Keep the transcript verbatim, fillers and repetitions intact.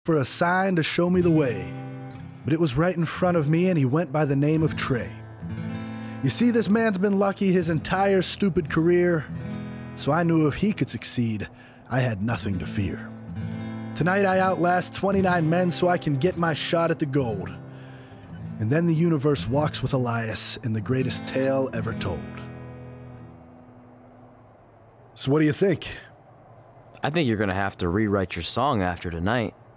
for a sign to show me the way, but it was right in front of me and he went by the name of Trey. You see, this man's been lucky his entire stupid career, so I knew if he could succeed, I had nothing to fear. Tonight I outlast twenty-nine men so I can get my shot at the gold. And then the universe walks with Elias in the greatest tale ever told. So what do you think? I think you're gonna have to rewrite your song after tonight.